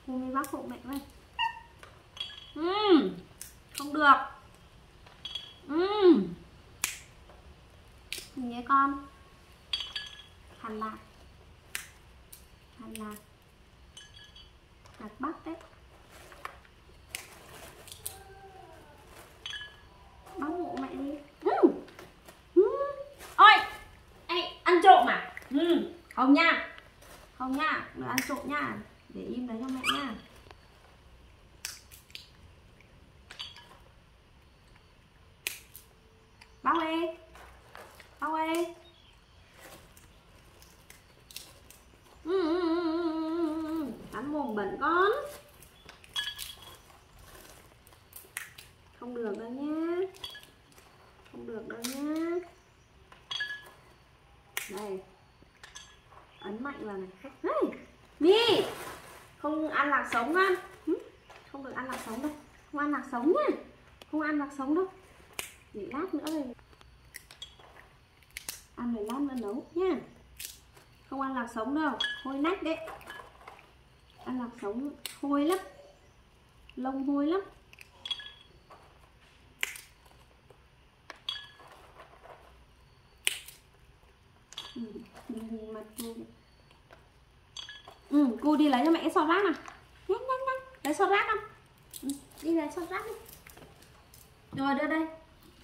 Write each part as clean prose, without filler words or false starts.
Cô mới bác hộ mẹ đây. Không được. Nhé con. Hạt lạc. Hạt lạc. Hạt bắc đấy. Bác hộ mẹ đi. Ôi, anh ăn trộm à? Không nha. Không nha, đừng ăn trộm nha. Để im đấy cho mẹ nha. Bác ơi. Bác ơi. Cắn mồm bẩn con. Không được đâu nhá. Không được đâu nhá. Đây. Ấn mạnh vào này. Đây. Mi. Không ăn lạc sống con. Không được ăn lạc sống đâu. Không ăn lạc sống nhá. Không ăn lạc sống đâu. Để lát nữa rồi. Ăn để lát nữa nấu nhá. Không ăn lạc sống đâu. Hôi nách đấy. Ăn lạc sống hôi lắm. Lông hôi lắm. Mặt cô. Cô đi lấy cho mẹ cái xọt rác nào. Nhanh nhanh nhanh. Lấy xọt rác không? Đi lấy xọt rác đi. Rồi đưa đây.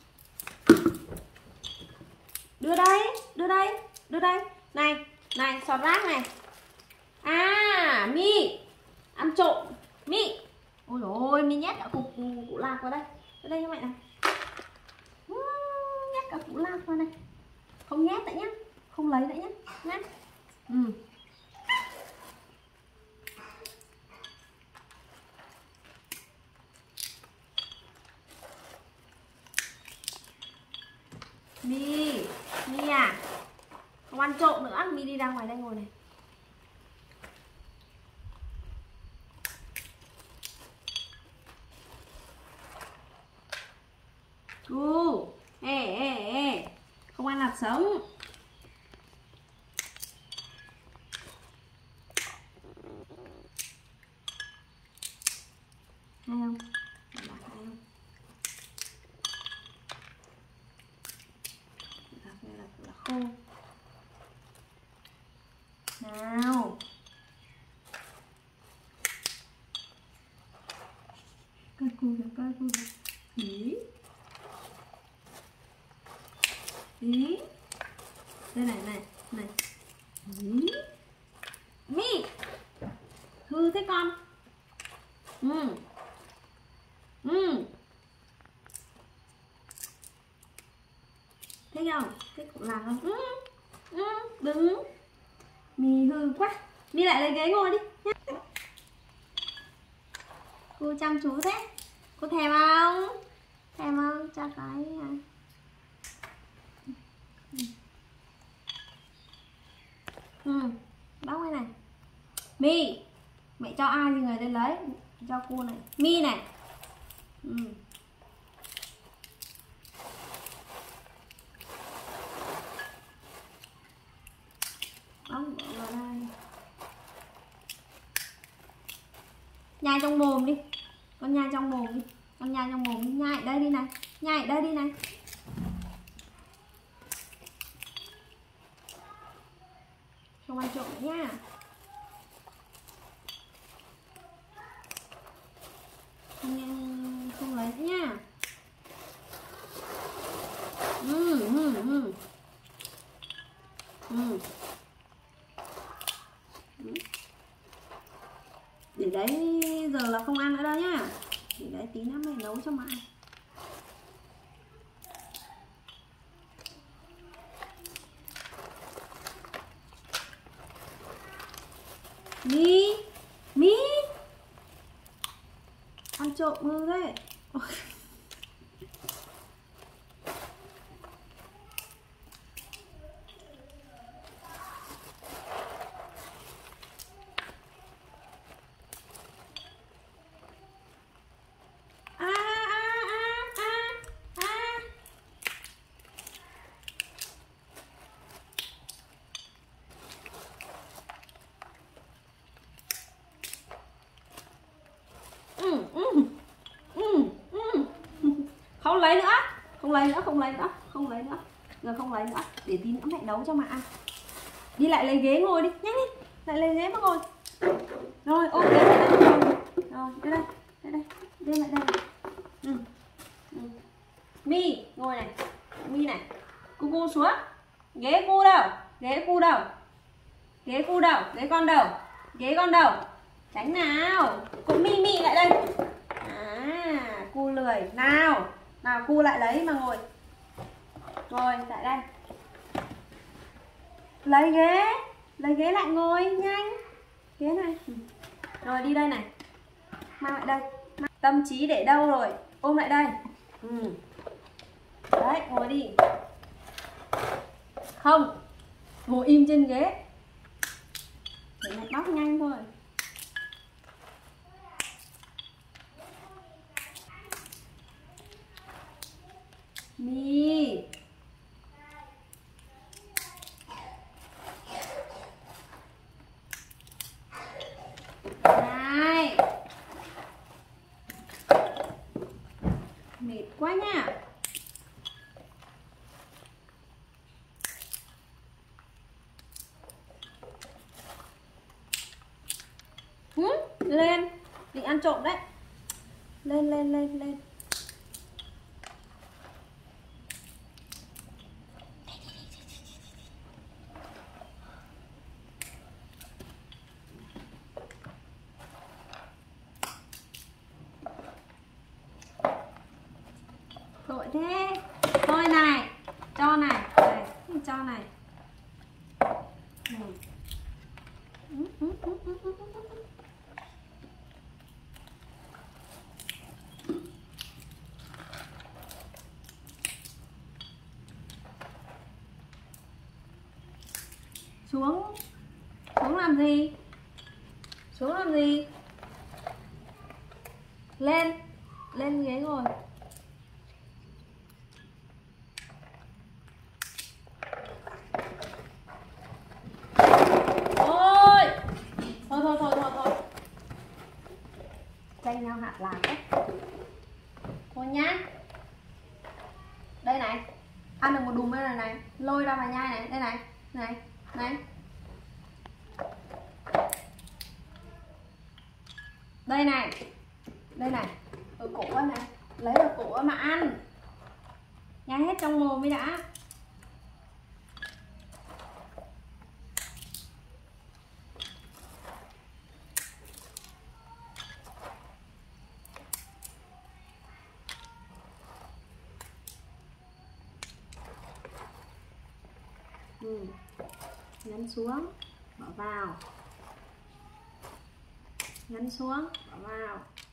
Đưa đây. Đưa đây. Đưa đây. Này. Này xọt rác này. À Mi. Ăn trộm. Mi. Ôi dồi ôi, Mi nhét cả cục cụ lạc vào đây. Đưa đây cho mẹ này. Nhét cả cụ lạc vào này. Không nhét nữa nhá. Không lấy nữa nhá. Nhá. Mi. Mi à. Không ăn trộm nữa. Mi đi ra ngoài đây ngồi này. Ê. Không ăn lạc sống. Hay không? Hay không? Là khô. Nào. Coi cô kìa. Ý. Đây này. Ý. Mi. Hư thế con. Thấy không? Thế cũng làm không? Đứng. Mi hư quá. Mi lại lấy ghế ngồi đi nhé. Cô chăm chú thế. Cô thèm không? Thèm không? Cho cái này. Bóc cái này. Mi. Mẹ cho ai thì người đến lấy. Cho cô này. Mi này. Bóc vào đây. Nhai trong mồm đi. Con nhai trong mồm đi. Con nhai trong mồm đi. Nhai ở đây đi này. Nhai ở đây đi này. Không ăn trộm nữa nha. Không lấy nữa nha. Để đấy giờ là không ăn nữa đâu nhá. Để đấy tí nữa mày nấu cho mà ăn. Mi. Ăn trộm hư đấy. Không lấy nữa, không lấy nữa, không lấy nữa, không lấy nữa. Giờ không lấy nữa, để tí nữa mẹ nấu cho mà ăn. Đi lại lấy ghế ngồi đi, nhanh đi. Lại lấy ghế mà ngồi. Rồi, ôm ghế lại đây ngồi. Rồi, đây đây, đây đây, đây lại đây. Ừ. Ừ. Mi, ngồi này. Mi này. Cu xuống. Ghế cu đâu? Ghế cu đâu? Ghế cu đâu? Ghế con đâu? Ghế con đâu? Tránh nào. Cụ Mi lại đây. À, cu lười. Nào, nào cu lại lấy mà ngồi. Ngồi lại đây. Lấy ghế lại ngồi nhanh. Ghế này. Rồi đi đây này. Mang lại đây. Tâm trí để đâu rồi? Ôm lại đây. Ừ. Đấy, ngồi đi. Không, ngồi im trên ghế. Để mẹ bóc nhanh thôi. Mi. Này. Mệt quá nha. Lên, định ăn trộm đấy. Lên. Tội thế. Thôi này, cho này, cho này. Xuống làm gì? Xuống làm gì? Lên ghế ngồi. Ôi, thôi. Tranh nhau hạt lạc đấy. Thôi nhá. Đây này. Ăn được một đùm đây này. Lôi ra mà nhai này. Đây này. Này. Đây này. Ở cổ này. Lấy ở cổ mà ăn. Nhai hết trong mồm mới đã. Nhấn xuống, bỏ vào. Nhấn xuống, bỏ vào.